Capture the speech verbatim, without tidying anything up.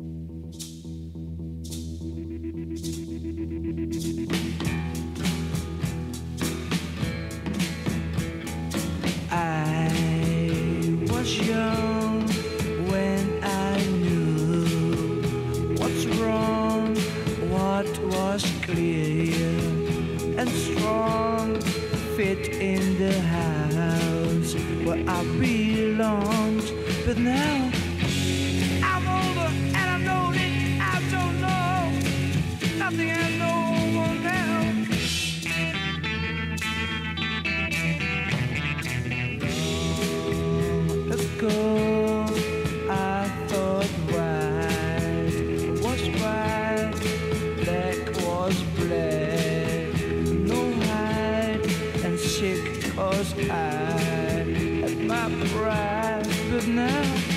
I was young when I knew what's wrong, what was clear and strong, fit in the house where I belonged. But now I'm older and I know that I don't know nothing I know more now. Let's go. I thought white was white, black was black. No hide and sick 'cause I had my pride. But now